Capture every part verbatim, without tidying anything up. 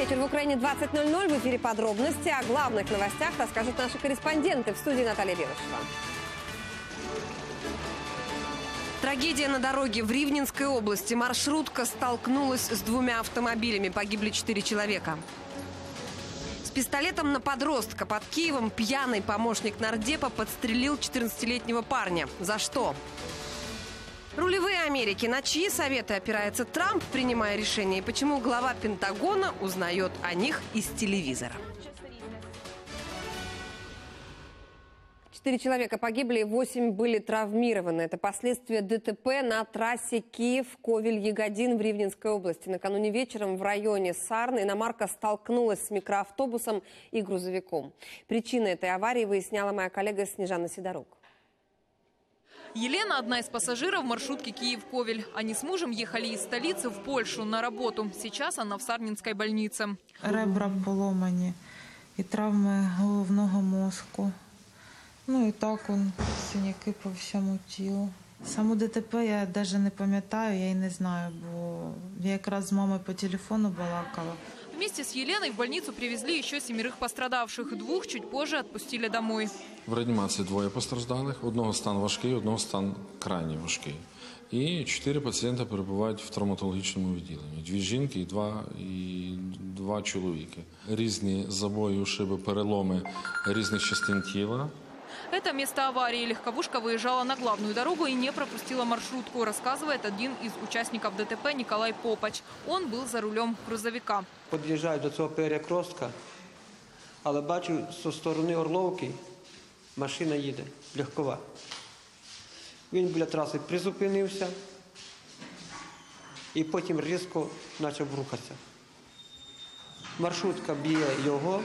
вечер. В Украине двадцать ноль ноль. В эфире подробности. О главных новостях расскажут наши корреспонденты. В студии Наталья Белышева. Трагедия на дороге в Ривненской области. Маршрутка столкнулась с двумя автомобилями. Погибли четыре человека. С пистолетом на подростка под Киевом пьяный помощник нардепа подстрелил четырнадцатилетнего парня. За что? Рулевые Америки. На чьи советы опирается Трамп, принимая решения? И почему глава Пентагона узнает о них из телевизора? Четыре человека погибли, восемь были травмированы. Это последствия ДТП на трассе Киев-Ковель-Ягодин в Ривненской области. Накануне вечером в районе Сарны иномарка столкнулась с микроавтобусом и грузовиком. Причины этой аварии выясняла моя коллега Снежана Сидорук. Елена – одна из пассажиров маршрутки Киев-Ковель. Они с мужем ехали из столицы в Польшу на работу. Сейчас она в Сарненской больнице. Ребра поломані і травми головного мозку. Ну і так он, синяки по всьому тілу. Саму ДТП я навіть не пам'ятаю, я і не знаю, бо я якраз з мамою по телефону балакала. Вместе с Еленой в больницу привезли еще семерых пострадавших. Двух чуть позже отпустили домой. В реанімації двоє постраждалих. Одного стан важкий, одного стан крайне важкий. І чотири пацієнти перебувають в травматологічному відділенні. Дві жінки і два, і два чоловіки. Різні забої у шиби, переломи різних частин тіла. Это место аварии. Легковушка выезжала на главную дорогу и не пропустила маршрутку, рассказывает один из участников ДТП Николай Попач. Он был за рулем грузовика. Під'їжджаю до цього перекрестка, але бачу, зі сторони Орловки машина їде, легкова. Він біля траси призупинився і потім різко почав рухатися. Маршрутка б'є його.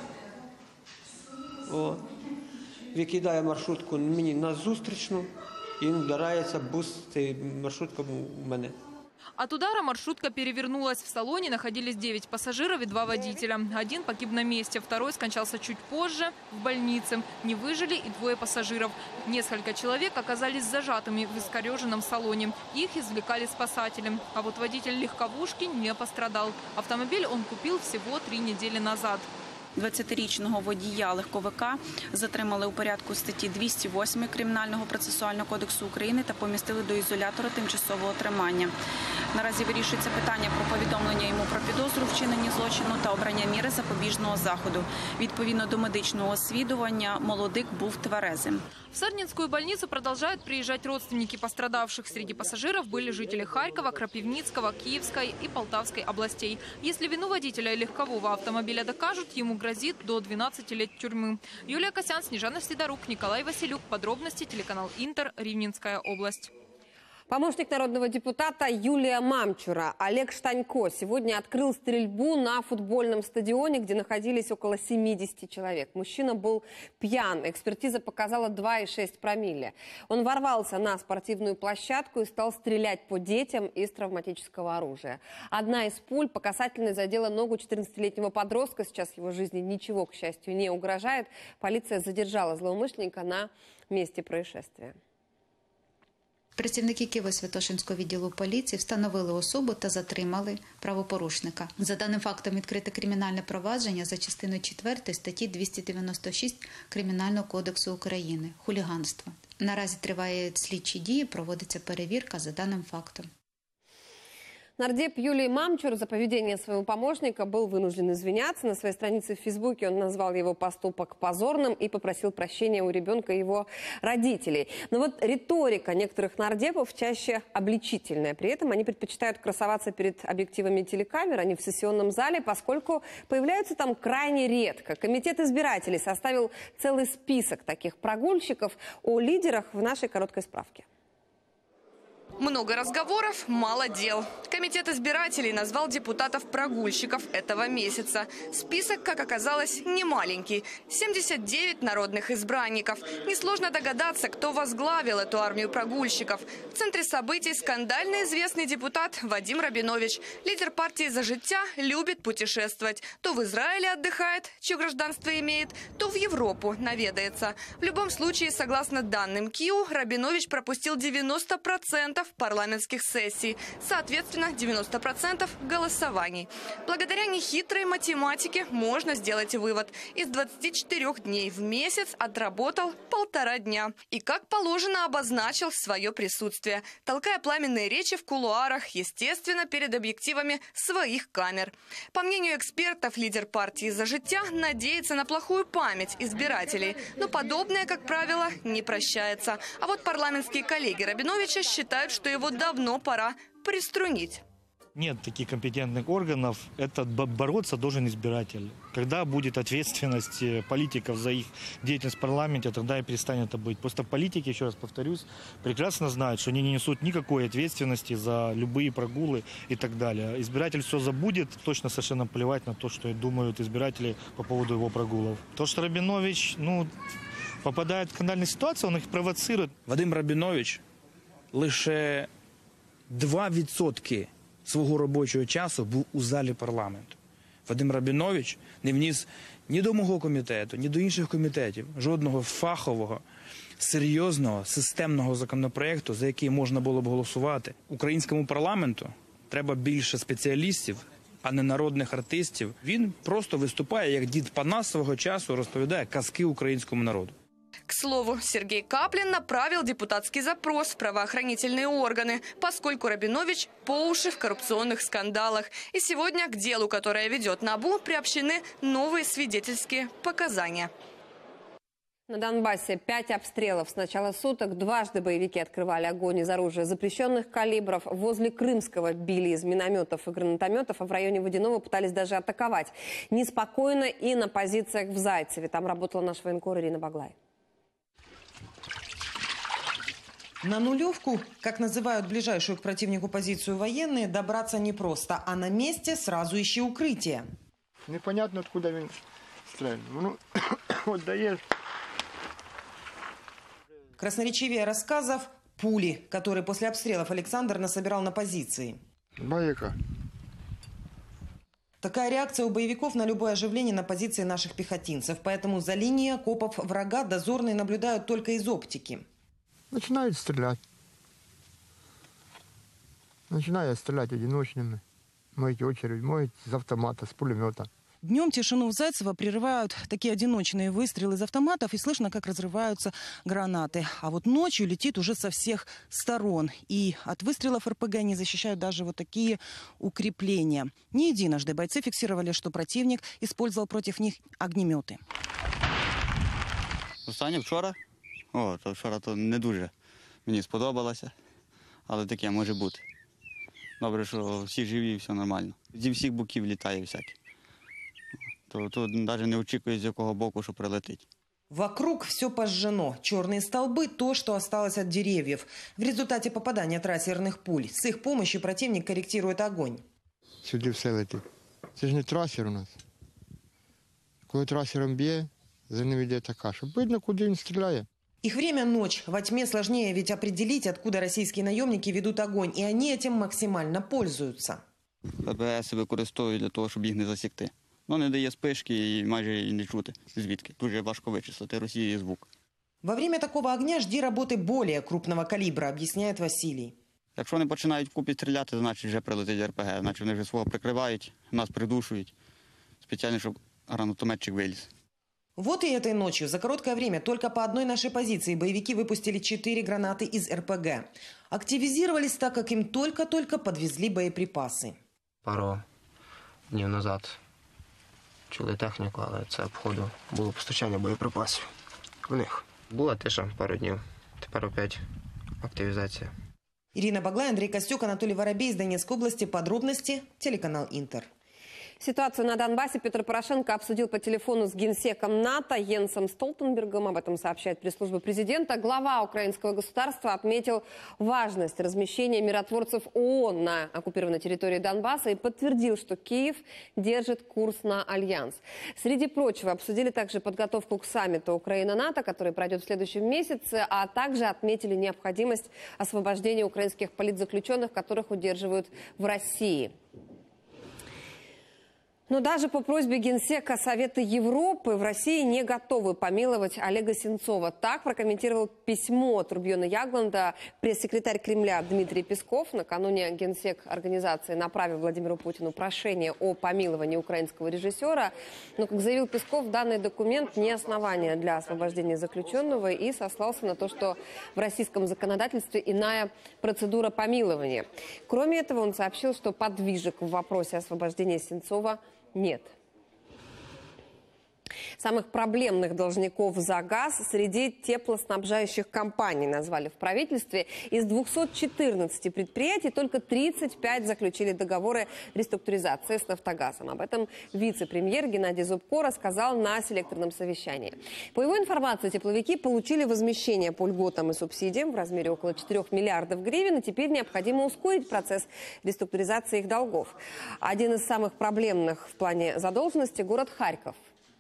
О. Викидає маршрутку мені на зустрічну, і він вдарається бус цією маршруткою в мене. От удара маршрутка перевернулась. В салоне находились девять пассажиров и два водителя. Один погиб на месте, второй скончался чуть позже в больнице. Не выжили и двое пассажиров. Несколько человек оказались зажатыми в искореженном салоне. Их извлекали спасатели. А вот водитель легковушки не пострадал. Автомобиль он купил всего три недели назад. двадцятирічного водія легковика затримали у порядку статті двісті восьмої Кримінального процесуального кодексу України та помістили до ізолятора тимчасового тримання. Наразі вирішується питання про повідомлення йому про підозру вчинення злочину та обрання міри запобіжного заходу. Відповідно до медичного освідування, молодик був тверезим. В Сарненскую больницу продолжают приезжать родственники пострадавших. Среди пассажиров были жители Харькова, Крапивницкого, Киевской и Полтавской областей. Если вину водителя легкового автомобиля докажут, ему грозит до двенадцати лет тюрьмы. Юлия Косян, Снежана Сидорук, Николай Василюк. Подробности телеканал Интер, Ривненская область. Помощник народного депутата Юлия Мамчура Олег Штанько сегодня открыл стрельбу на футбольном стадионе, где находились около семидесяти человек. Мужчина был пьян. Экспертиза показала два и шесть промилле. Он ворвался на спортивную площадку и стал стрелять по детям из травматического оружия. Одна из пуль по касательной задела ногу четырнадцатилетнего подростка. Сейчас его жизни ничего, к счастью, не угрожает. Полиция задержала злоумышленника на месте происшествия. Працівники Києво-Святошинського відділу поліції встановили особу та затримали правопорушника. За даним фактом відкрите кримінальне провадження за частиною четвертої статті двісті дев'яносто шість Кримінального кодексу України – хуліганство. Наразі тривають слідчі дії, проводиться перевірка за даним фактом. Нардеп Юлий Мамчур за поведение своего помощника был вынужден извиняться. На своей странице в Фейсбуке он назвал его поступок позорным и попросил прощения у ребенка и его родителей. Но вот риторика некоторых нардепов чаще обличительная. При этом они предпочитают красоваться перед объективами телекамер, а не в сессионном зале, поскольку появляются там крайне редко. Комитет избирателей составил целый список таких прогульщиков. О лидерах в нашей короткой справке. Много разговоров, мало дел. Комитет избирателей назвал депутатов-прогульщиков этого месяца. Список, как оказалось, не маленький. семьдесят девять народных избранников. Несложно догадаться, кто возглавил эту армию прогульщиков. В центре событий скандально известный депутат Вадим Рабинович. Лидер партии «За життя» любит путешествовать. То в Израиле отдыхает, чье гражданство имеет, то в Европу наведается. В любом случае, согласно данным КИУ, Рабинович пропустил девяносто процентов процентов парламентских сессий, соответственно, девяносто процентов голосований. Благодаря нехитрой математике можно сделать вывод. Из двадцати четырёх дней в месяц отработал полтора дня. И как положено обозначил свое присутствие, толкая пламенные речи в кулуарах, естественно, перед объективами своих камер. По мнению экспертов, лидер партии «За життя» надеется на плохую память избирателей. Но подобное, как правило, не прощается. А вот парламентские коллеги Рабиновича считают, что его давно пора приструнить. Нет таких компетентных органов. Это бороться должен избиратель. Когда будет ответственность политиков за их деятельность в парламенте, тогда и перестанет это быть. Просто политики, еще раз повторюсь, прекрасно знают, что они не несут никакой ответственности за любые прогулы и так далее. Избиратель все забудет, точно совершенно плевать на то, что думают избиратели по поводу его прогулов. То, что Рабинович, ну, попадает в скандальную ситуацию, он их провоцирует. Вадим Рабінович лише два відсотки свого робочого часу був у залі парламенту. Вадим Рабінович не вніс ні до мого комітету, ні до інших комітетів жодного фахового, серйозного, системного законопроекту, за який можна було б голосувати. Українському парламенту треба більше спеціалістів, а не народних артистів. Він просто виступає, як дід Панас свого часу розповідає казки українському народу. К слову, Сергей Каплин направил депутатский запрос в правоохранительные органы, поскольку Рабинович по уши в коррупционных скандалах. И сегодня к делу, которое ведет НАБУ, приобщены новые свидетельские показания. На Донбассе пять обстрелов с начала суток. Дважды боевики открывали огонь из оружия запрещенных калибров. Возле Крымского били из минометов и гранатометов, а в районе Водяного пытались даже атаковать. Неспокойно и на позициях в Зайцеве. Там работала наш военкор Ирина Баглай. На нулевку, как называют ближайшую к противнику позицию военные, добраться непросто, а на месте сразу ищи укрытие. Непонятно, откуда он стреляет. Ну, вот даешь. Красноречивее рассказов – пули, которые после обстрелов Александр насобирал на позиции. Байка. Такая реакция у боевиков на любое оживление на позиции наших пехотинцев. Поэтому за линией окопов врага дозорные наблюдают только из оптики. Начинают стрелять. Начинают стрелять одиночными. Моете очередь, моете из автомата, с пулемета. Днем тишину в Зайцево прерывают такие одиночные выстрелы из автоматов, и слышно, как разрываются гранаты. А вот ночью летит уже со всех сторон. И от выстрелов РПГ не защищают даже вот такие укрепления. Не единожды бойцы фиксировали, что противник использовал против них огнеметы. Останнє вчора. О, то вчора то не дуже мені сподобалося, але таке може бути. Добре, що всі живі і все нормально. Зі всіх боків літає всяке. То тут навіть не очікує, з якого боку, що прилетить. Вокруг все пожжено. Черные столбы – то, что осталось от деревьев. В результате попадания трассерных пуль. С их помощью противник корректирует огонь. Сюди все летить. Це ж не трасер у нас. Коли трасером б'є, за ним йде така, щоб видно, куди він стріляє. Их время – ночь. Во тьме сложнее ведь определить, откуда российские наемники ведут огонь. И они этим максимально пользуются. ППС використовують для того, щоб їх не засікти. Ну, не дає спишки і майже і не чути звідки. Дуже важко вичислити Росії звук. Во время такого огня жди работы более крупного калибра, объясняет Василий. Якщо вони починають вкупі стріляти, значить вже прилетить РПГ. Значить вони вже свого прикривають, нас придушують. Спеціально, щоб гранатометчик виліз. Вот и этой ночью за короткое время только по одной нашей позиции боевики выпустили четыре гранаты из РПГ. Активизировались, так как им только-только подвезли боеприпасы. Пару днів назад чули техніку, але це обходу було постачання боєприпасів в них. Була тиша пару днів, тепер опять активізація. Ирина Баглай, Андрей Костюк, Анатолий Воробей из Донецкой области. Подробности телеканал Интер. Ситуацию на Донбассе Петр Порошенко обсудил по телефону с генсеком НАТО Йенсом Столтенбергом. Об этом сообщает пресс-служба президента. Глава украинского государства отметил важность размещения миротворцев ООН на оккупированной территории Донбасса и подтвердил, что Киев держит курс на альянс. Среди прочего обсудили также подготовку к саммиту Украина-НАТО, который пройдет в следующем месяце, а также отметили необходимость освобождения украинских политзаключенных, которых удерживают в России. Но даже по просьбе Генсека Совета Европы в России не готовы помиловать Олега Сенцова. Так прокомментировал письмо Турбьона Ягланда пресс-секретарь Кремля Дмитрий Песков. Накануне Генсек организации направил Владимиру Путину прошение о помиловании украинского режиссера. Но, как заявил Песков, данный документ не основание для освобождения заключенного и сослался на то, что в российском законодательстве иная процедура помилования. Кроме этого, он сообщил, что подвижек в вопросе освобождения Сенцова нет. Самых проблемных должников за газ среди теплоснабжающих компаний назвали в правительстве. Из двухсот четырнадцати предприятий только тридцать пять заключили договоры реструктуризации с «Нафтогазом». Об этом вице-премьер Геннадий Зубко рассказал на селекторном совещании. По его информации, тепловики получили возмещение по льготам и субсидиям в размере около четырёх миллиардов гривен, и теперь необходимо ускорить процесс реструктуризации их долгов. Один из самых проблемных в плане задолженности – город Харьков.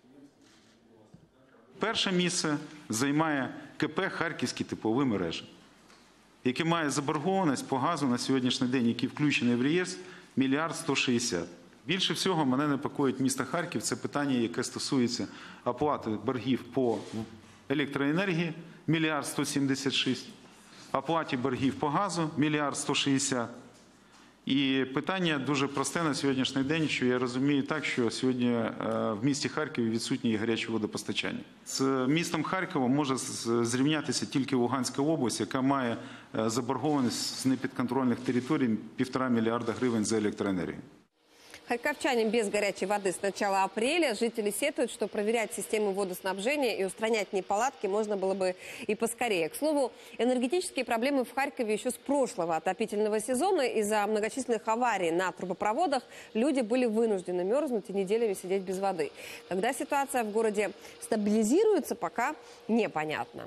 Перше місце займає КП «Харківські теплові мережі», яке має заборгованість по газу на сьогоднішній день, який включений в реєстр, мільярд сто шістдесят. Більше всього мене непокоїть місто Харків. Це питання, яке стосується оплати боргів по електроенергії, мільярд сто сімдесят шість, оплаті боргів по газу, мільярд сто шістдесят. І питання дуже просте на сьогоднішній день, що я розумію так, що сьогодні в місті Харкові відсутнє і гаряче водопостачання. З містом Харковом може зрівнятися тільки Луганська область, яка має заборгованість з непідконтрольних територій півтора мільярда гривень за електроенергію. Харьковчанам без горячей воды с начала апреля. Жители сетуют, что проверять систему водоснабжения и устранять неполадки можно было бы и поскорее. К слову, энергетические проблемы в Харькове еще с прошлого отопительного сезона. Из-за многочисленных аварий на трубопроводах люди были вынуждены мерзнуть и неделями сидеть без воды. Когда ситуация в городе стабилизируется, пока непонятно.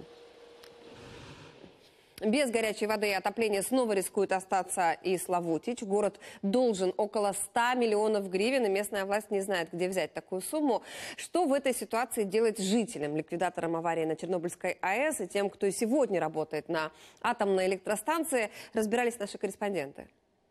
Без горячей воды и отопления снова рискует остаться и Славутич. Город должен около ста миллионов гривен, и местная власть не знает, где взять такую сумму. Что в этой ситуации делать жителям, ликвидаторам аварии на Чернобыльской АЭС и тем, кто сегодня работает на атомной электростанции, разбирались наши корреспонденты.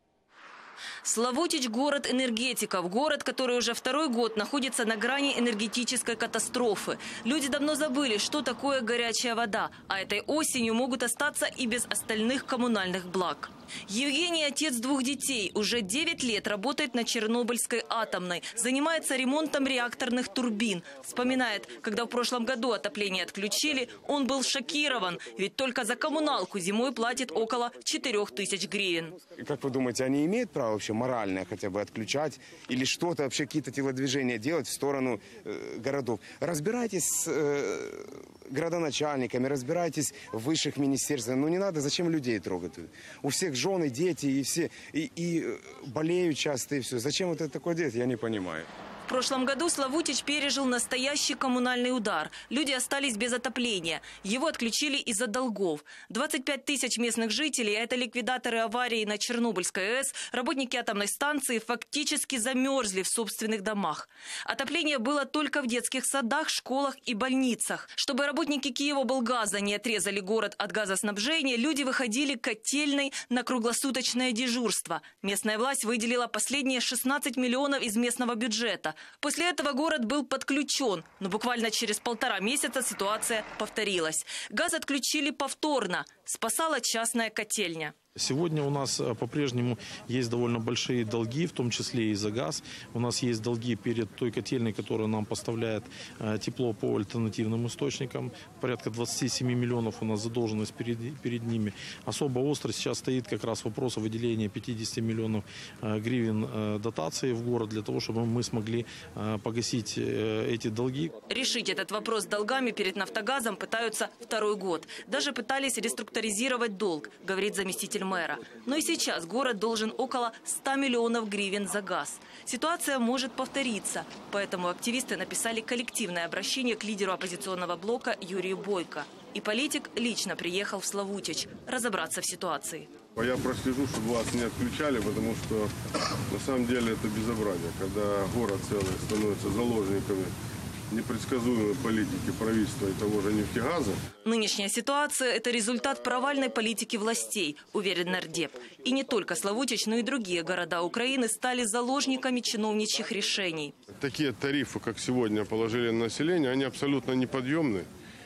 Славутич – город энергетиков. Город, который уже второй год находится на грани энергетической катастрофы. Люди давно забыли, что такое горячая вода. А этой осенью могут остаться и без остальных коммунальных благ. Евгений – отец двух детей. Уже девять лет работает на Чернобыльской атомной. Занимается ремонтом реакторных турбин. Вспоминает, когда в прошлом году отопление отключили, он был шокирован. Ведь только за коммуналку зимой платит около четырёх тысяч гривен. Как вы думаете, они имеют право вообще моральное хотя бы отключать или что-то, вообще какие-то телодвижения делать в сторону э, городов? Разбирайтесь с э, градоначальниками, разбирайтесь в высших министерствах. Ну не надо, зачем людей трогать? У всех жены, дети и все, и, и болеют часто, и все. Зачем вот это такое делать, я не понимаю. В прошлом году Славутич пережил настоящий коммунальный удар. Люди остались без отопления. Его отключили из-за долгов. двадцать пять тысяч местных жителей, а это ликвидаторы аварии на Чернобыльской АЭС, работники атомной станции, фактически замерзли в собственных домах. Отопление было только в детских садах, школах и больницах. Чтобы работники Киева-Облгаза не отрезали город от газоснабжения, люди выходили к котельной на круглосуточное дежурство. Местная власть выделила последние шестнадцать миллионов из местного бюджета. После этого город был подключен, но буквально через полтора месяца ситуация повторилась. Газ отключили повторно. Спасала частная котельня. Сегодня у нас по-прежнему есть довольно большие долги, в том числе и за газ. У нас есть долги перед той котельной, которая нам поставляет тепло по альтернативным источникам. Порядка двадцати семи миллионов у нас задолженность перед, перед ними. Особо остро сейчас стоит как раз вопрос о выделении пятидесяти миллионов гривен дотации в город для того, чтобы мы смогли погасить эти долги. Решить этот вопрос с долгами перед «Нафтогазом» пытаются второй год. Даже пытались реструктуризировать долг, говорит заместитель мэра. Но и сейчас город должен около ста миллионов гривен за газ. Ситуация может повториться. Поэтому активисты написали коллективное обращение к лидеру оппозиционного блока Юрию Бойко. И политик лично приехал в Славутич разобраться в ситуации. Я прослежу, чтобы вас не отключали, потому что на самом деле это безобразие, когда город целый становится заложниками непредсказуемой политики правительства и того же «Нефтегаза». Нынешняя ситуация – это результат провальной политики властей, уверен нардеп. И не только Славутич, но и другие города Украины стали заложниками чиновничьих решений. Такие тарифы, как сегодня положили на население, они абсолютно неподъемны.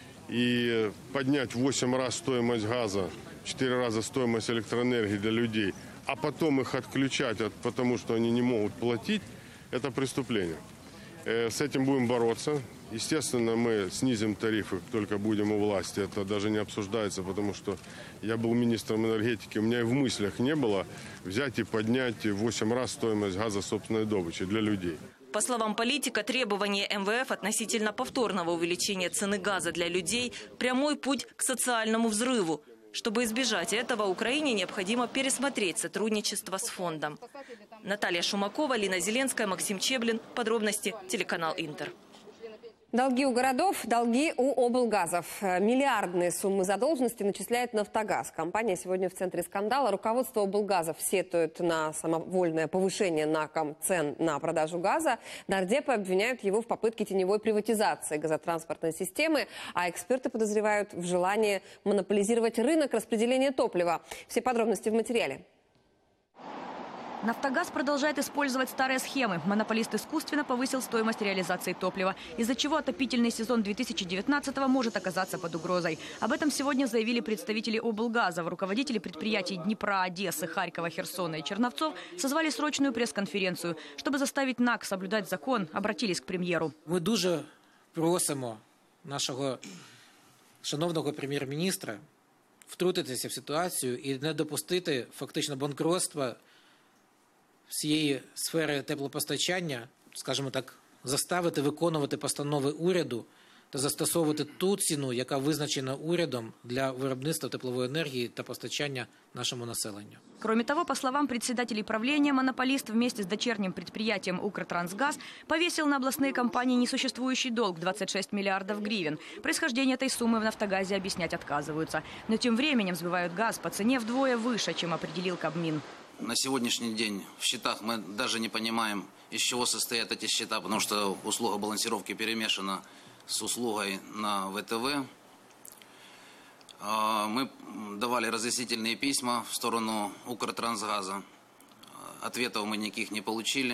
И поднять в восемь раз стоимость газа, в четыре раза стоимость электроэнергии для людей, а потом их отключать, потому что они не могут платить, это преступление. С этим будем бороться. Естественно, мы снизим тарифы, как только будем у власти. Это даже не обсуждается, потому что я был министром энергетики. У меня и в мыслях не было взять и поднять в восемь раз стоимость газа собственной добычи для людей. По словам политика, требования эм вэ эф относительно повторного увеличения цены газа для людей – прямой путь к социальному взрыву. Чтобы избежать этого, Украине необходимо пересмотреть сотрудничество с фондом. Наталья Шумакова, Лина Зеленская, Максим Чеблин. Подробности телеканал Интер. Долги у городов, долги у облгазов. Миллиардные суммы задолженности начисляет «Нафтогаз». Компания сегодня в центре скандала. Руководство облгазов сетует на самовольное повышение на цен на продажу газа. Нардепы обвиняют его в попытке теневой приватизации газотранспортной системы, а эксперты подозревают в желании монополизировать рынок распределения топлива. Все подробности в материале. «Нафтогаз» продолжает использовать старые схемы. Монополист искусственно повысил стоимость реализации топлива, из-за чего отопительный сезон две тысячи девятнадцатого может оказаться под угрозой. Об этом сегодня заявили представители облгазов. Руководители предприятий Днепра, Одессы, Харькова, Херсона и Черновцов созвали срочную пресс-конференцию. Чтобы заставить НАК соблюдать закон, обратились к премьеру. Мы дуже просимо нашого шановного прем'єр-міністра втрутитися в ситуацію і не допустити фактично банкротства всієї сфери теплопостачання, скажімо так, заставити виконувати постанови уряду та застосовувати ту ціну, яка визначена урядом для виробництва теплової енергії та постачання нашому населенню. Кроме того, по словам председателей правления, монополист вместе с дочерним предприятием «Укртрансгаз» повесил на областные компании несуществующий долг в двадцать шесть миллиардов гривен. Происхождение этой суммы в «Нафтогазе» объяснять отказываются. Но тем временем сбывают газ по цене вдвое выше, чем определил Кабмин. На сегодняшний день в счетах мы даже не понимаем, из чего состоят эти счета, потому что услуга балансировки перемешана с услугой на вэ тэ вэ. Мы давали разъяснительные письма в сторону «Укртрансгаза». Ответов мы никаких не получили.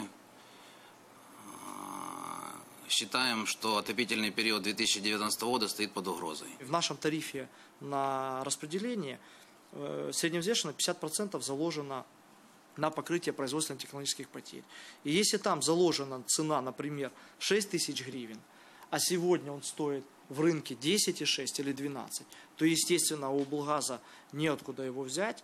Считаем, что отопительный период две тысячи девятнадцатого года стоит под угрозой. В нашем тарифе на распределение средневзвешенно пятьдесят процентов заложено на покрытие производственно-технологических потерь. И если там заложена цена, например, шесть тысяч гривен, а сегодня он стоит в рынке десять и шесть или двенадцать, то, естественно, у облгаза неоткуда его взять.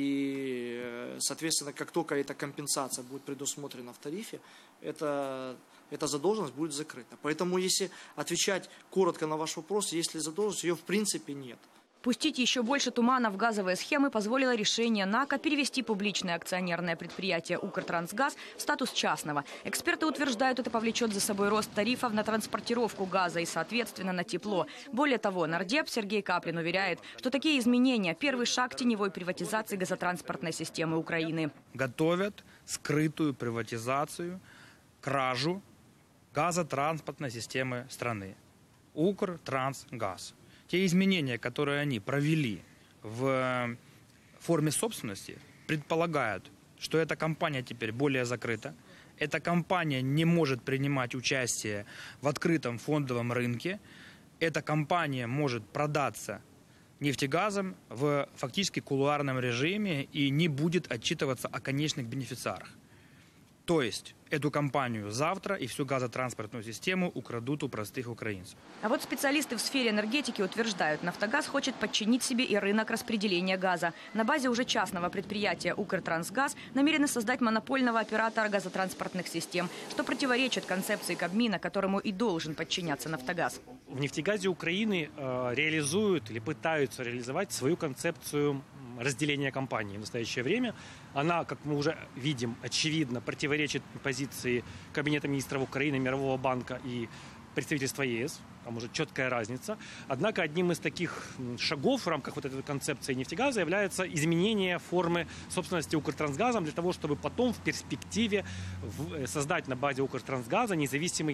И, соответственно, как только эта компенсация будет предусмотрена в тарифе, это, эта задолженность будет закрыта. Поэтому, если отвечать коротко на ваш вопрос, если задолженность, ее в принципе нет. Пустить еще больше тумана в газовые схемы позволило решение НАКа перевести публичное акционерное предприятие «Укртрансгаз» в статус частного. Эксперты утверждают, это повлечет за собой рост тарифов на транспортировку газа и, соответственно, на тепло. Более того, нардеп Сергей Каплин уверяет, что такие изменения – первый шаг к теневой приватизации газотранспортной системы Украины. Готовят скрытую приватизацию, кражу газотранспортной системы страны. «Укртрансгаз». Те изменения, которые они провели в форме собственности, предполагают, что эта компания теперь более закрыта. Эта компания не может принимать участие в открытом фондовом рынке. Эта компания может продаться нефтегазом в фактически кулуарном режиме и не будет отчитываться о конечных бенефициарах. То есть эту компанию завтра и всю газотранспортную систему украдут у простых украинцев. А вот специалисты в сфере энергетики утверждают, «Нафтогаз» хочет подчинить себе и рынок распределения газа. На базе уже частного предприятия «Укртрансгаз» намерены создать монопольного оператора газотранспортных систем, что противоречит концепции Кабмина, которому и должен подчиняться «Нафтогаз». В «Нефтегазе» Украины э, реализуют или пытаются реализовать свою концепцию разделения компании в настоящее время. Она, как мы уже видим, очевидно противоречит позиции Кабинета министров Украины, Мирового банка и представительства е эс. Там уже четкая разница. Однако одним из таких шагов в рамках вот этой концепции «Нефтегаза» является изменение формы собственности «Укртрансгазом» для того, чтобы потом в перспективе создать на базе «Укртрансгаза» независимый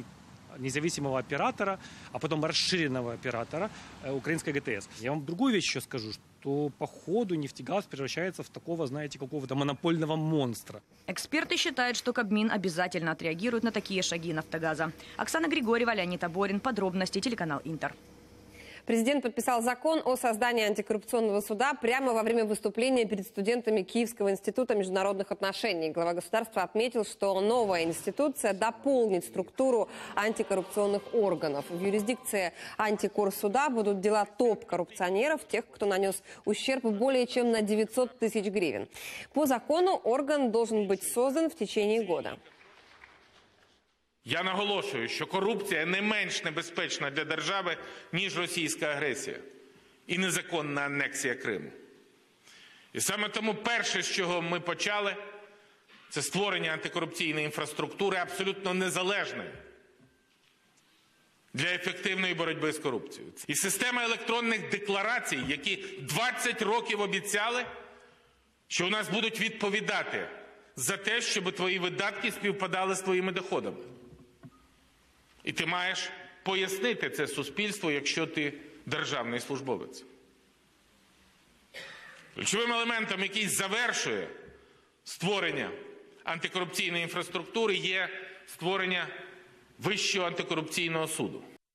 независимого оператора, а потом расширенного оператора украинской ГТС. Я вам другую вещь еще скажу, что по ходу нефтегаз превращается в такого, знаете, какого-то монопольного монстра. Эксперты считают, что Кабмин обязательно отреагирует на такие шаги «Нафтогаза». Оксана Григорьева, Леонид Аборин. Подробности, телеканал «Интер». Президент подписал закон о создании антикоррупционного суда прямо во время выступления перед студентами Киевского института международных отношений. Глава государства отметил, что новая институция дополнит структуру антикоррупционных органов. В юрисдикции антикорсуда будут дела топ-коррупционеров, тех, кто нанес ущерб более чем на девятьсот тысяч гривен. По закону орган должен быть создан в течение года. Я наголошую, що корупція не менш небезпечна для держави, ніж російська агресія і незаконна анексія Криму. І саме тому перше, з чого ми почали, це створення антикорупційної інфраструктури абсолютно незалежної для ефективної боротьби з корупцією. І система електронних декларацій, які двадцять років обіцяли, що у нас будуть відповідати за те, щоб твої видатки співпадали з твоїми доходами. І ти маєш пояснити це суспільству, якщо ти державний службовець. Ключовим елементом, який завершує створення антикорупційної інфраструктури, є створення Вищого антикоррупционного суда.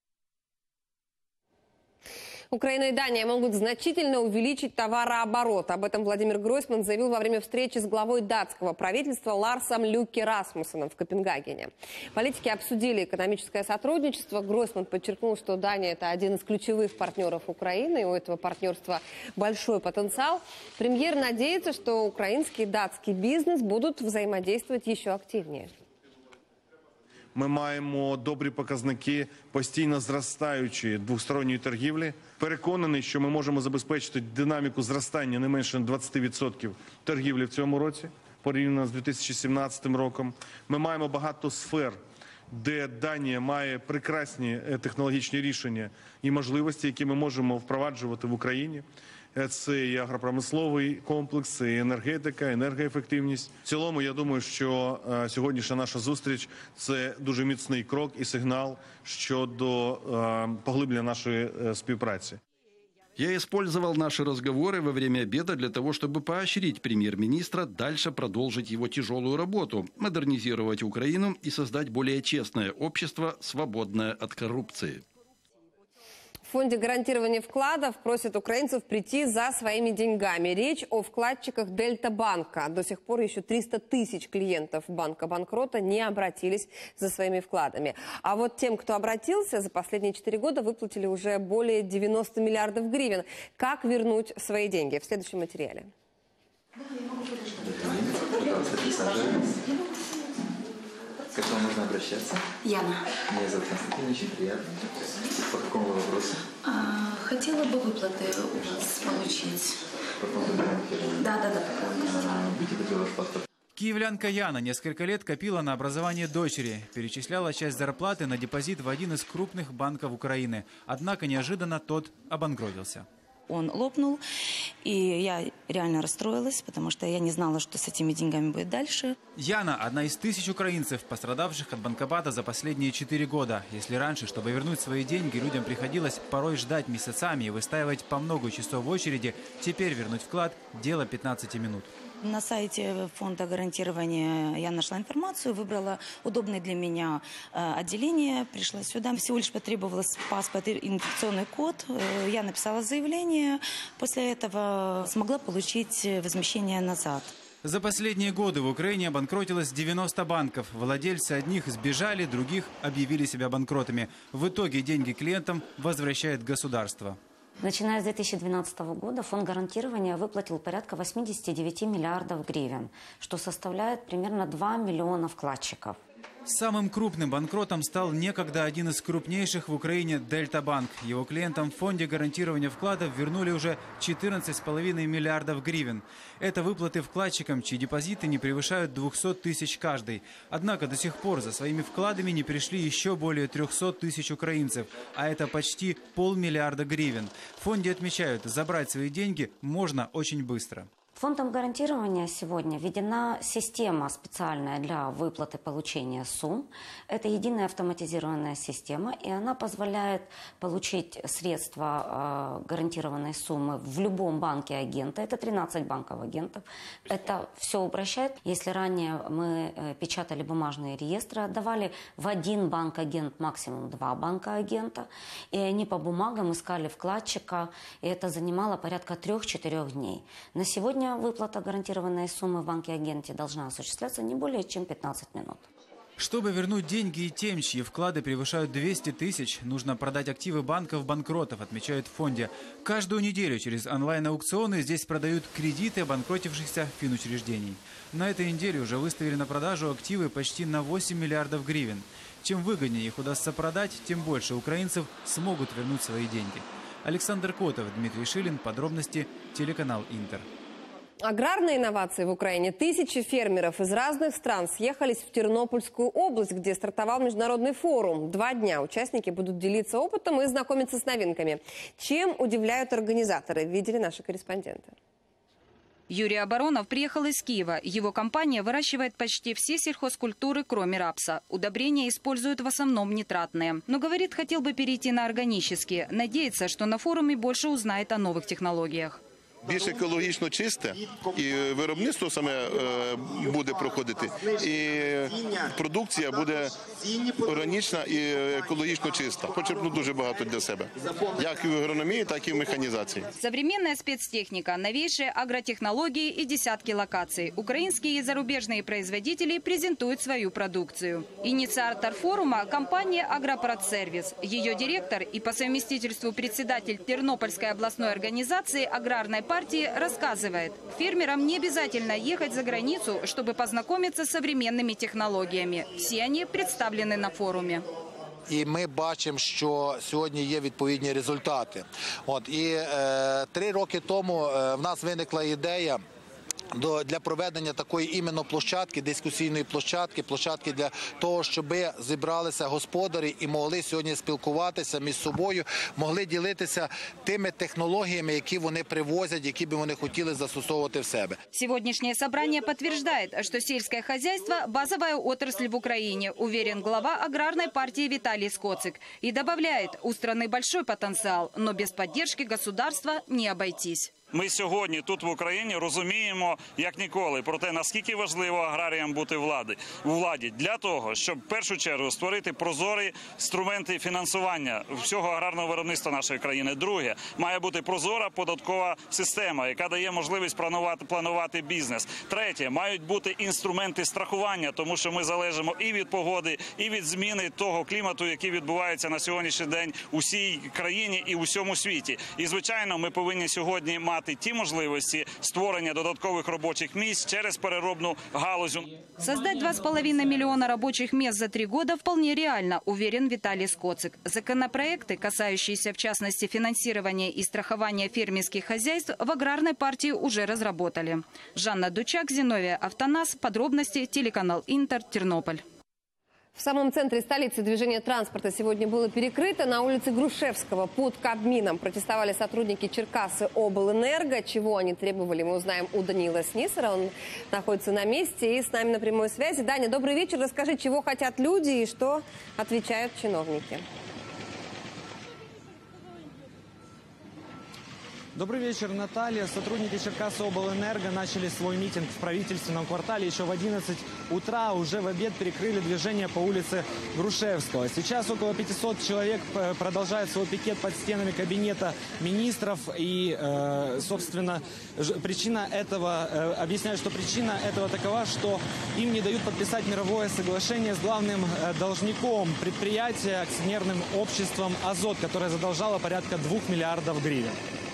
Украина и Дания могут значительно увеличить товарооборот. Об этом Владимир Гройсман заявил во время встречи с главой датского правительства Ларсом Люке Расмуссеном в Копенгагене. Политики обсудили экономическое сотрудничество. Гройсман подчеркнул, что Дания – это один из ключевых партнеров Украины, и у этого партнерства большой потенциал. Премьер надеется, что украинский и датский бизнес будут взаимодействовать еще активнее. Ми маємо добрі показники постійно зростаючої двосторонньої торгівлі. Переконаний, що ми можемо забезпечити динаміку зростання не менше двадцять відсотків торгівлі в цьому році, порівняно з дві тисячі сімнадцятим роком. Ми маємо багато сфер, де Данія має прекрасні технологічні рішення і можливості, які ми можемо впроваджувати в Україні. Це і агропромисловий комплекс, і енергетика, енергоефективність. В цілому, я думаю, що сьогоднішня наша зустріч – це дуже міцний крок і сигнал щодо поглиблення нашої співпраці. Я использовал наши разговоры во время обеда для того, чтобы поощрить премьер-министра дальше продолжить его тяжелую работу, модернизировать Украину и создать более честное общество, свободное от коррупции. В фонде гарантирования вкладов просят украинцев прийти за своими деньгами. Речь о вкладчиках Дельта-банка. До сих пор еще триста тысяч клиентов банка-банкрота не обратились за своими вкладами. А вот тем, кто обратился, за последние четыре года выплатили уже более девяноста миллиардов гривен. Как вернуть свои деньги? В следующем материале. Как вам нужно обращаться? Яна. Меня зовут Константин, очень приятно. По какому вопросу? А, хотела бы выплаты у вас получить. По поводу банкира? Да, да, да, по поводу. А, будьте добры, ваш паспорт. Киевлянка Яна несколько лет копила на образование дочери, перечисляла часть зарплаты на депозит в один из крупных банков Украины. Однако неожиданно тот обанкротился. Он лопнул, и я реально расстроилась, потому что я не знала, что с этими деньгами будет дальше. Яна – одна из тысяч украинцев, пострадавших от банкомата за последние четыре года. Если раньше, чтобы вернуть свои деньги, людям приходилось порой ждать месяцами и выстаивать по много часов в очереди, теперь вернуть вклад – дело пятнадцати минут. На сайте фонда гарантирования я нашла информацию, выбрала удобное для меня отделение, пришла сюда. Всего лишь потребовалось паспорт и идентификационный код. Я написала заявление, после этого смогла получить возмещение назад. За последние годы в Украине обанкротилось девяносто банков. Владельцы одних сбежали, других объявили себя банкротами. В итоге деньги клиентам возвращает государство. Начиная с две тысячи двенадцатого года фонд гарантирования выплатил порядка восьмидесяти девяти миллиардов гривен, что составляет примерно два миллиона вкладчиков. Самым крупным банкротом стал некогда один из крупнейших в Украине Дельта-банк. Его клиентам в фонде гарантирования вкладов вернули уже четырнадцать с половиной миллиардов гривен. Это выплаты вкладчикам, чьи депозиты не превышают двухсот тысяч каждый. Однако до сих пор за своими вкладами не пришли еще более трехсот тысяч украинцев, а это почти полмиллиарда гривен. В фонде отмечают, забрать свои деньги можно очень быстро. Фондом гарантирования сегодня введена система специальная для выплаты получения сумм. Это единая автоматизированная система, и она позволяет получить средства э, гарантированной суммы в любом банке агента. Это тринадцать банков агентов. Это все упрощает. Если ранее мы э, печатали бумажные реестры, отдавали в один банк-агент, максимум два банка-агента, и они по бумагам искали вкладчика, и это занимало порядка трех-четырех дней. На сегодня выплата гарантированной суммы в банке-агенте должна осуществляться не более чем пятнадцать минут. Чтобы вернуть деньги и тем, чьи вклады превышают двести тысяч, нужно продать активы банков-банкротов, отмечают в фонде. Каждую неделю через онлайн-аукционы здесь продают кредиты обанкротившихся финучреждений. На этой неделе уже выставили на продажу активы почти на восемь миллиардов гривен. Чем выгоднее их удастся продать, тем больше украинцев смогут вернуть свои деньги. Александр Котов, Дмитрий Шилин. Подробности, телеканал Интер. Аграрные инновации в Украине. Тысячи фермеров из разных стран съехались в Тернопольскую область, где стартовал международный форум. Два дня участники будут делиться опытом и знакомиться с новинками. Чем удивляют организаторы, видели наши корреспонденты. Юрий Оборонов приехал из Киева. Его компания выращивает почти все сельхозкультуры, кроме рапса. Удобрения используют в основном нитратные. Но, говорит, хотел бы перейти на органические. Надеется, что на форуме больше узнает о новых технологиях. Більш екологічно чисте, і виробництво саме буде проходити, і продукція буде органічна і екологічно чиста. Почерпну дуже багато для себе, як і в агрономії, так і в механізації. Современная спецтехника, новейшие агротехнологии и десятки локаций. Украинские и зарубежные производители презентуют свою продукцию. Инициатор форума – компания «Агропродсервис». Ее директор и по совместительству председатель Тернопольской областной организации аграрной партии рассказывает, фермерам не обязательно ехать за границу, чтобы познакомиться с современными технологиями. Все они представлены на форуме. І ми бачимо, що сьогодні є відповідні результати. От, і е, три роки тому е, в нас виникла ідея До, для проведення такої іменно площадки, дискусійної площадки, площадки для того, щоб зібралися господарі і могли сьогодні спілкуватися між собою, могли ділитися тими технологіями, які вони привозять, які би вони хотіли застосовувати в себе. Сегодняшнее собрание подтверждает, что сельское хозяйство – базовая отрасль в Украине, уверен глава аграрной партии Виталий Скоцик. И добавляет, у страны большой потенциал, но без поддержки государства не обойтись. Ми сьогодні тут в Україні розуміємо, як ніколи, про те, наскільки важливо аграріям бути влади, у владі для того, щоб в першу чергу створити прозорі інструменти фінансування всього аграрного виробництва нашої країни. Друге, має бути прозора податкова система, яка дає можливість планувати, планувати бізнес. Третє, мають бути інструменти страхування, тому що ми залежимо і від погоди, і від зміни того клімату, який відбувається на сьогоднішній день у всій країні і у всьому світі. І, звичайно, ми повинні сьогодні мати ті можливости створения додатковых рабочих мест через переробную галузь. Создать два с половиной миллиона рабочих мест за три года вполне реально, уверен Виталий Скоцик. Законопроекты, касающиеся в частности финансирования и страхования фермерских хозяйств, в аграрной партии уже разработали. Жанна Дучак, Зиновия Автонас. Подробности, телеканал Интер, Тернополь. В самом центре столицы движение транспорта сегодня было перекрыто. На улице Грушевского под Кабмином протестовали сотрудники Черкассы облэнерго. Чего они требовали, мы узнаем у Даниила Снисера. Он находится на месте и с нами на прямой связи. Даня, добрый вечер. Расскажи, чего хотят люди и что отвечают чиновники. Добрый вечер, Наталья. Сотрудники Черкасоблэнерго начали свой митинг в правительственном квартале еще в одиннадцать утра. Уже в обед перекрыли движение по улице Грушевского. Сейчас около пятисот человек продолжают свой пикет под стенами кабинета министров. И, э, собственно, причина этого, э, объясняют, что причина этого такова, что им не дают подписать мировое соглашение с главным э, должником предприятия, акционерным обществом «Азот», которое задолжало порядка двух миллиардов гривен.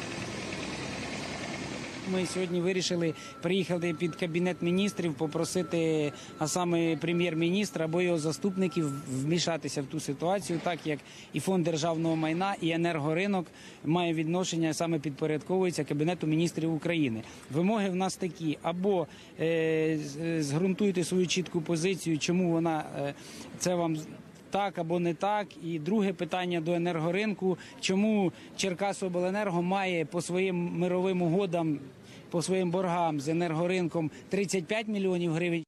Ми сьогодні вирішили приїхати під Кабінет міністрів, попросити, а саме прем'єр-міністра або його заступників вмішатися в ту ситуацію, так як і Фонд державного майна, і енергоринок має відношення, саме підпорядковується Кабінету міністрів України. Вимоги в нас такі: або е, зґрунтуйте свою чітку позицію, чому вона е, це вам так або не так. І друге питання до енергоринку: чому Черкасобленерго має по своїм мировим угодам по своїм боргам з енергоринком тридцять п'ять мільйонів гривень.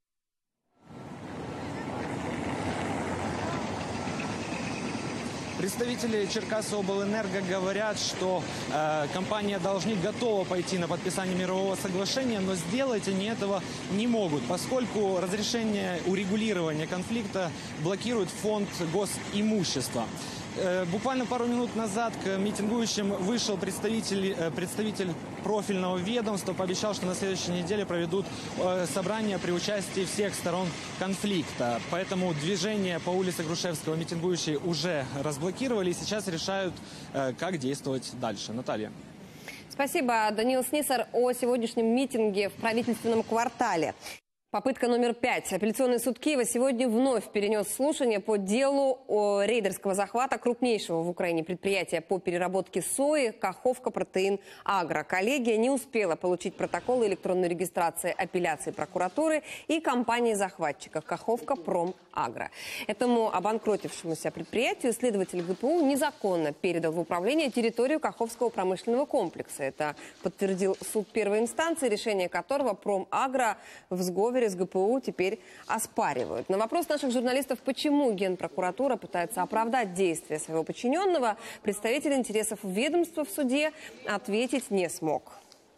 Представители Черкасиоблэнерго говорят, что э, компания «Должник» готова пойти на подписание мирового соглашения, но сделать они этого не могут, поскольку разрешение урегулирования конфликта блокирует фонд госимущества. Э, буквально пару минут назад к митингующим вышел представитель, э, представитель профильного ведомства, пообещал, что на следующей неделе проведут э, собрание при участии всех сторон конфликта. Поэтому движение по улице Грушевского митингующие уже разблокировали и сейчас решают, э, как действовать дальше. Наталья. Спасибо, Даниил Снисар, о сегодняшнем митинге в правительственном квартале. Попытка номер пять. Апелляционный суд Киева сегодня вновь перенес слушание по делу о рейдерского захвата крупнейшего в Украине предприятия по переработке сои Каховка Протеин Агро. Коллегия не успела получить протоколы электронной регистрации апелляции прокуратуры и компании-захватчика Каховка Пром Агро. Этому обанкротившемуся предприятию следователь ГПУ незаконно передал в управление территорию Каховского промышленного комплекса. Это подтвердил суд первой инстанции, решение которого Пром Агро в сговоре с ГПУ теперь оспаривают. На вопрос наших журналистов, почему Генпрокуратура пытается оправдать действия своего подчиненного, представитель интересов ведомства в суде ответить не смог.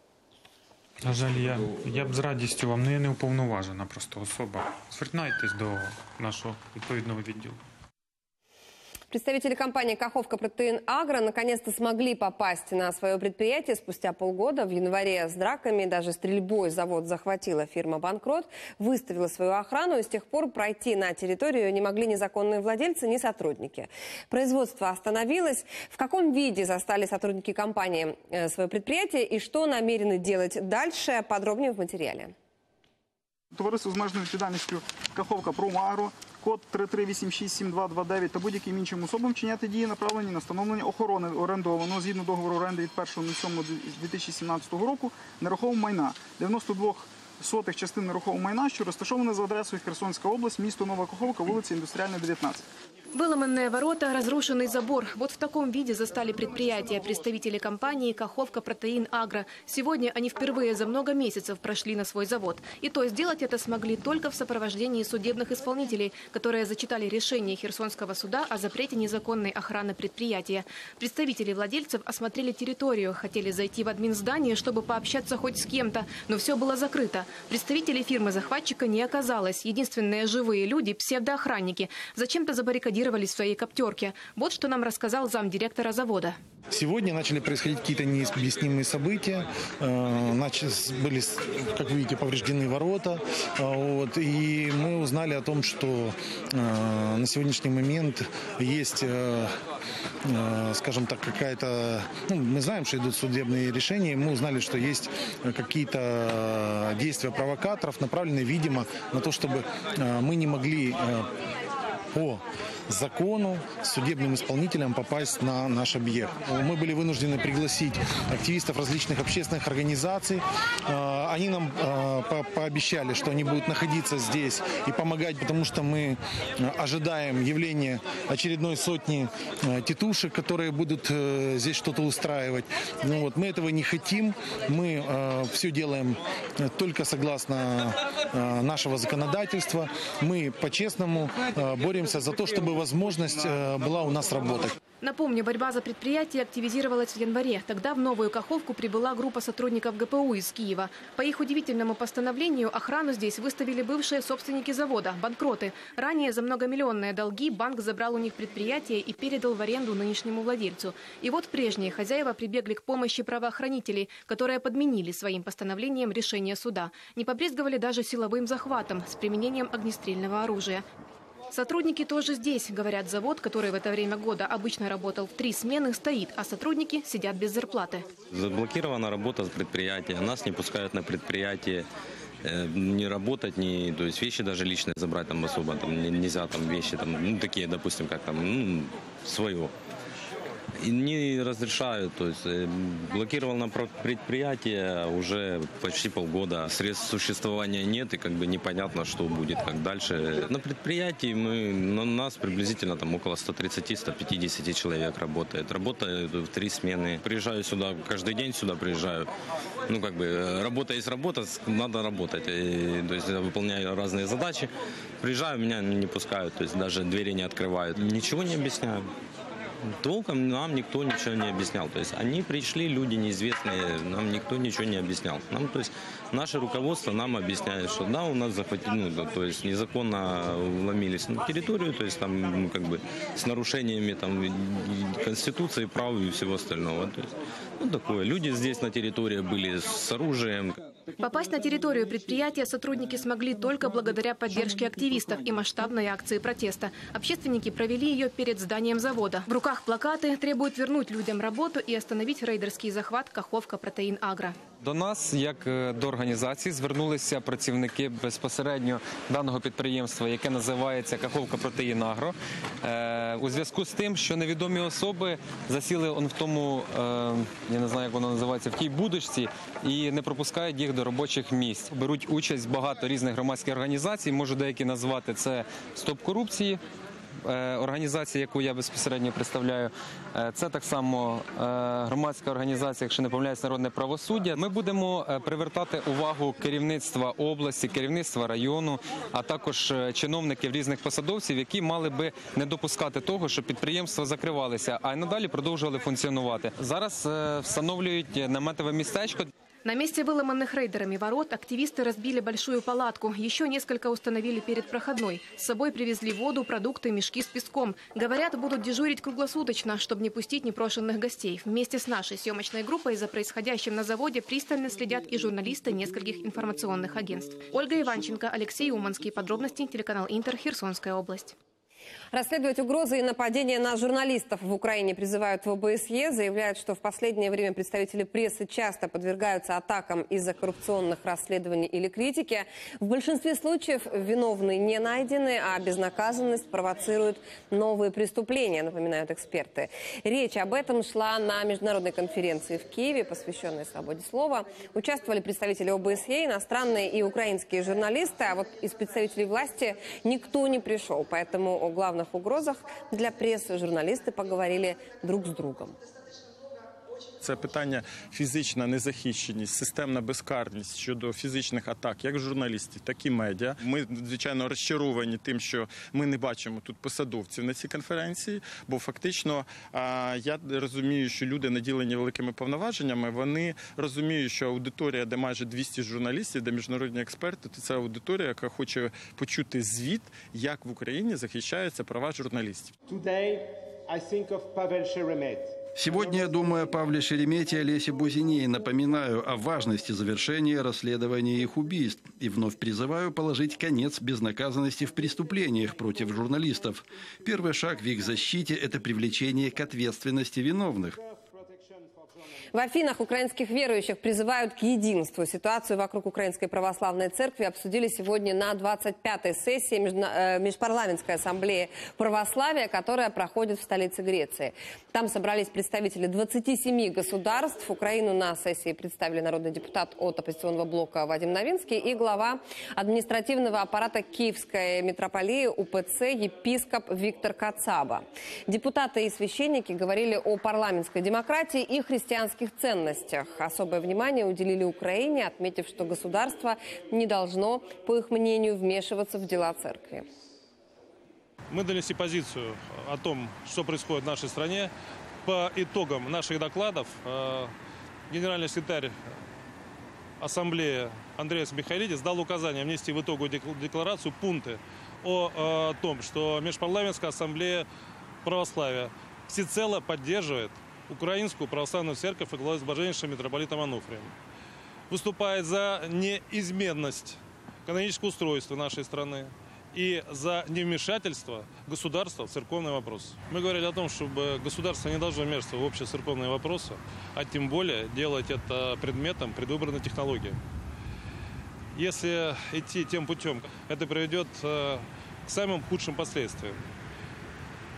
На жаль, я, я б з радістю вам, але я не уповноважена просто особа. Звертайтесь до нашого відповідного відділу. Представители компании «Каховка Протеин Агро» наконец-то смогли попасть на свое предприятие спустя полгода. В январе с драками, даже стрельбой завод захватила фирма-банкрот, выставила свою охрану, и с тех пор пройти на территорию не могли ни законные владельцы, ни сотрудники. Производство остановилось. В каком виде застали сотрудники компании свое предприятие и что намерены делать дальше, подробнее в материале. Товариство з обмеженою відповідальністю «Каховка Пром Агро», код три три вісім шість сім два два дев'ять та будь-яким іншим особам вчиняти дії, направлені на встановлення охорони орендованого згідно договору оренди від першого сьомого дві тисячі сімнадцятого року нерухомого майна, дев'яносто два сотих частин нерухомого майна, що розташоване за адресою Херсонська область, місто Нова Каховка, вулиця Індустріальна, дев'ятнадцять. Выломанные ворота, разрушенный забор. Вот в таком виде застали предприятия представители компании «Каховка Протеин Агро». Сегодня они впервые за много месяцев прошли на свой завод. И то сделать это смогли только в сопровождении судебных исполнителей, которые зачитали решение Херсонского суда о запрете незаконной охраны предприятия. Представители владельцев осмотрели территорию, хотели зайти в админздание, чтобы пообщаться хоть с кем-то, но все было закрыто. Представителей фирмы-захватчика не оказалось. Единственные живые люди – псевдоохранники. Зачем-то забаррикадировались в своей коптерке. Вот что нам рассказал замдиректора завода. Сегодня начали происходить какие-то необъяснимые события. Были, как видите, повреждены ворота. Вот, и мы узнали о том, что на сегодняшний момент есть, скажем так, какая-то... Ну, мы знаем, что идут судебные решения. Мы узнали, что есть какие-то действия провокаторов, направленные, видимо, на то, чтобы мы не могли по закону судебным исполнителям попасть на наш объект. Мы были вынуждены пригласить активистов различных общественных организаций. Они нам пообещали, что они будут находиться здесь и помогать, потому что мы ожидаем явления очередной сотни тетушек, которые будут здесь что-то устраивать. Ну вот, мы этого не хотим. Мы все делаем только согласно нашего законодательства. Мы по-честному боремся за то, чтобы возможность была у нас работать. Напомню, борьба за предприятие активизировалась в январе. Тогда в Новую Каховку прибыла группа сотрудников ГПУ из Киева. По их удивительному постановлению охрану здесь выставили бывшие собственники завода – банкроты. Ранее за многомиллионные долги банк забрал у них предприятие и передал в аренду нынешнему владельцу. И вот прежние хозяева прибегли к помощи правоохранителей, которые подменили своим постановлением решение суда. Не побрезговали даже силовым захватом с применением огнестрельного оружия. Сотрудники тоже здесь. Говорят, завод, который в это время года обычно работал в три смены, стоит, а сотрудники сидят без зарплаты. Заблокирована работа с предприятия. Нас не пускают на предприятие не работать, не, то есть вещи даже личные забрать там особо там нельзя, там вещи там, ну, такие, допустим, как там, ну, свое. И не разрешают, то есть блокировал на предприятие уже почти полгода. Средств существования нет, и как бы непонятно, что будет, как дальше. На предприятии мы, на нас приблизительно там около сто тридцати — сто пятидесяти человек работает. Работаю в три смены. Приезжаю сюда, каждый день сюда приезжаю. Ну, как бы, работа есть работа, надо работать. И, то есть я выполняю разные задачи. Приезжаю, меня не пускают, то есть даже двери не открывают. Ничего не объясняю. Толком нам никто ничего не объяснял. То есть они пришли, люди неизвестные, нам никто ничего не объяснял. Нам, то есть наше руководство нам объясняет, что да, у нас захватили, ну, то есть незаконно вломились на территорию, то есть там, ну, как бы с нарушениями там Конституции, прав и всего остального. То есть, ну, такое. Люди здесь на территории были с оружием. Попасть на территорию предприятия сотрудники смогли только благодаря поддержке активистов и масштабной акции протеста. Общественники провели ее перед зданием завода. В руках плакаты требуют вернуть людям работу и остановить рейдерский захват Каховка Протеїн Агро. До нас, як до організації, звернулися працівники безпосередньо даного підприємства, яке називається Каховка Протеїн Агро, у зв'язку з тим, що невідомі особи засіли в тому, я не знаю, як воно називається, в тій будочці і не пропускають їх до робочих місць. Беруть участь багато різних громадських організацій, можу деякі назвати, це «Стоп корупції», організація, яку я безпосередньо представляю. Це так само громадська організація, якщо не помиляюсь, «Народне правосуддя». Ми будемо привертати увагу керівництва області, керівництва району, а також чиновників, різних посадовців, які мали би не допускати того, щоб підприємства закривалися, а й надалі продовжували функціонувати. Зараз встановлюють наметове містечко. На месте выломанных рейдерами ворот активисты разбили большую палатку. Еще несколько установили перед проходной. С собой привезли воду, продукты, мешки с песком. Говорят, будут дежурить круглосуточно, чтобы не пустить непрошенных гостей. Вместе с нашей съемочной группой за происходящим на заводе пристально следят и журналисты нескольких информационных агентств. Ольга Иванченко, Алексей Уманский. Подробности телеканал Интер, Херсонская область. Расследовать угрозы и нападения на журналистов в Украине призывают в ОБСЕ. Заявляют, что в последнее время представители прессы часто подвергаются атакам из-за коррупционных расследований или критики. В большинстве случаев виновные не найдены, а безнаказанность провоцирует новые преступления, напоминают эксперты. Речь об этом шла на международной конференции в Киеве, посвященной свободе слова. Участвовали представители ОБСЕ, иностранные и украинские журналисты, а вот из представителей власти никто не пришел. Поэтому о главных угрозах для преси журналісти поговорили друг з другом. Це питання фізична незахищеність, системна безкарність щодо фізичних атак, як журналістів, так і медіа. Ми, звичайно, розчаровані тим, що ми не бачимо тут посадовців на цій конференції, бо фактично я розумію, що люди, наділені великими повноваженнями, вони розуміють, що аудиторія, де майже двісті журналістів, де міжнародні експерти, то це аудиторія, яка хоче почути звіт, як в Україні захищаються права журналістів. Сегодня я думаю о Павле Шеремете и Олесе Бузине, напоминаю о важности завершения расследования их убийств и вновь призываю положить конец безнаказанности в преступлениях против журналистов. Первый шаг в их защите – это привлечение к ответственности виновных. В Афинах украинских верующих призывают к единству. Ситуацию вокруг Украинской православной церкви обсудили сегодня на двадцать пятой сессии Межпарламентской ассамблеи православия, которая проходит в столице Греции. Там собрались представители двадцати семи государств. Украину на сессии представили народный депутат от оппозиционного блока Вадим Новинский и глава административного аппарата Киевской митрополии УПЦ епископ Виктор Кацаба. Депутаты и священники говорили о парламентской демократии и христианских ценностях. Особое внимание уделили Украине, отметив, что государство не должно, по их мнению, вмешиваться в дела церкви. Мы донесли позицию о том, что происходит в нашей стране. По итогам наших докладов генеральный секретарь Ассамблеи Андреас Михайлидис дал указание внести в итоговую декларацию пункты о том, что Межпарламентская ассамблея православия всецело поддерживает Украинскую православную церковь и главой блаженнейшим митрополитом Ануфрием. Выступает за неизменность канонического устройства нашей страны и за невмешательство государства в церковный вопрос. Мы говорили о том, чтобы государство не должно вмешиваться в общецерковные вопросы, а тем более делать это предметом предвыборной технологии. Если идти тем путем, это приведет к самым худшим последствиям.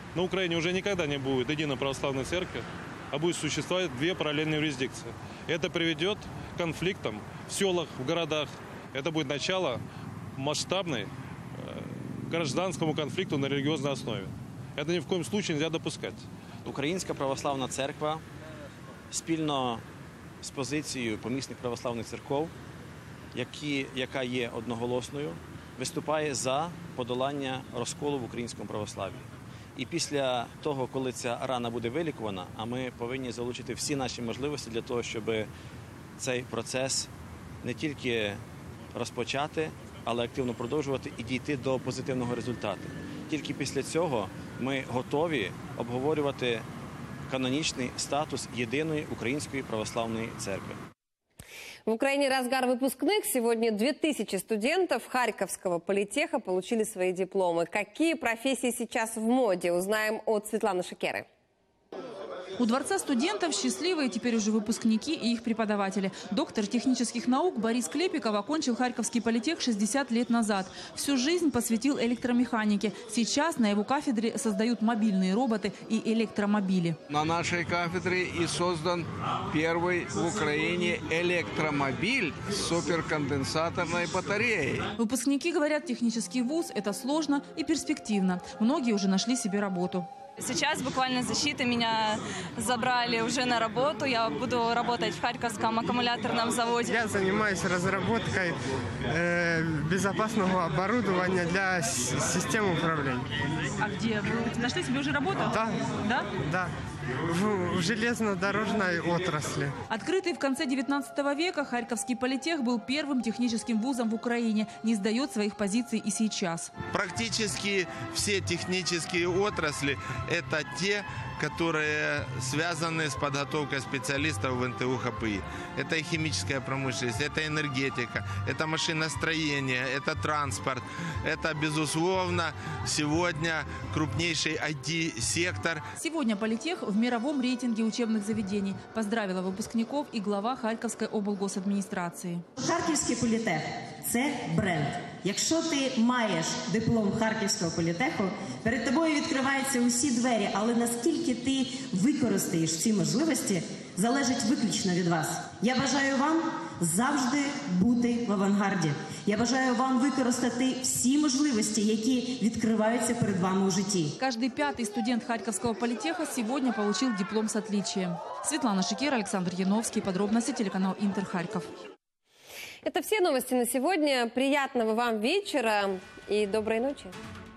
на Украине уже никогда не будет единой православной церкви, а будет существовать две параллельные юрисдикции. Это приведет к конфликтам в селах, в городах. Это будет начало масштабной гражданскому конфликту на религиозной основе. Это ни в коем случае нельзя допускать. Українська православна церква спільно з позицією помісних православних церков, які, яка є одноголосною, виступає за подолання розколу в українському православ'ї. І після того, коли ця рана буде вилікувана, а ми повинні залучити всі наші можливості для того, щоб цей процес не тільки розпочати, але активно продовжувати і дійти до позитивного результату. Тільки після цього ми готові обговорювати канонічний статус єдиної української православної церкви. В Украине разгар выпускных. Сегодня две тысячи студентов Харьковского политеха получили свои дипломы. Какие профессии сейчас в моде? Узнаем от Светланы Шакеры. У Дворца студентов счастливые теперь уже выпускники и их преподаватели. Доктор технических наук Борис Клепиков окончил Харьковский политех шестьдесят лет назад. Всю жизнь посвятил электромеханике. Сейчас на его кафедре создают мобильные роботы и электромобили. На нашей кафедре и создан первый в Украине электромобиль с суперконденсаторной батареей. Выпускники говорят, технический вуз – это сложно и перспективно. Многие уже нашли себе работу. Сейчас буквально защиты меня забрали уже на работу. Я буду работать в Харьковском аккумуляторном заводе. Я занимаюсь разработкой э, безопасного оборудования для систем управления. А где? Вы нашли себе уже работу? Да. Да? Да. В, в железнодорожной отрасли. Открытый в конце девятнадцатого века, Харьковский политех был первым техническим вузом в Украине. Не сдает своих позиций и сейчас. Практически все технические отрасли – это те, которые связаны с подготовкой специалистов в эн тэ у ха пэ и. Это и химическая промышленность, это энергетика, это машиностроение, это транспорт. Это, безусловно, сегодня крупнейший ай ти-сектор. Сегодня политех в мировом рейтинге учебных заведений. Поздравила выпускников и глава Харьковской облгосадминистрации. Харківський політех – це бренд. Якщо ти маєш диплом Харківського політеху, перед тобою відкриваються усі двері, але наскільки ти використаєш ці можливості, залежить виключно від вас. Я бажаю вам завжди бути в авангарді. Я бажаю вам використати всі можливості, які відкриваються перед вами у житті. Каждый пятый студент Харьковского политеха сегодня получил диплом с отличием. Светлана Шакера, Александр Яновский. Подробности телеканал Интер Харьков. Это все новости на сегодня. Приятного вам вечера и доброй ночи.